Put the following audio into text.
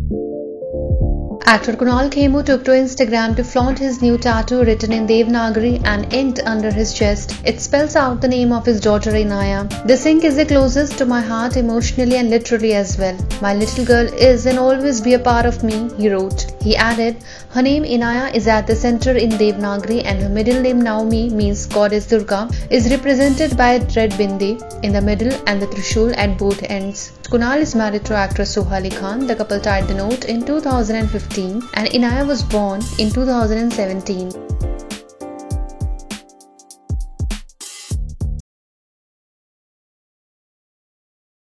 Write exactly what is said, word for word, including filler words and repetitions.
Actor Kunal Khemu took to Instagram to flaunt his new tattoo written in Devanagari and inked under his chest. It spells out the name of his daughter Inaya. "This ink is the closest to my heart emotionally and literally as well. My little girl is and always be a part of me," he wrote. He added, "Her name Inaya is at the center in Devanagari and her middle name Naomi means goddess Durga, is represented by a red bindi in the middle and the trishul at both ends." Kunal is married to actress Soha Ali Khan. The couple tied the knot in two thousand fifteen and Inaya was born in two thousand seventeen.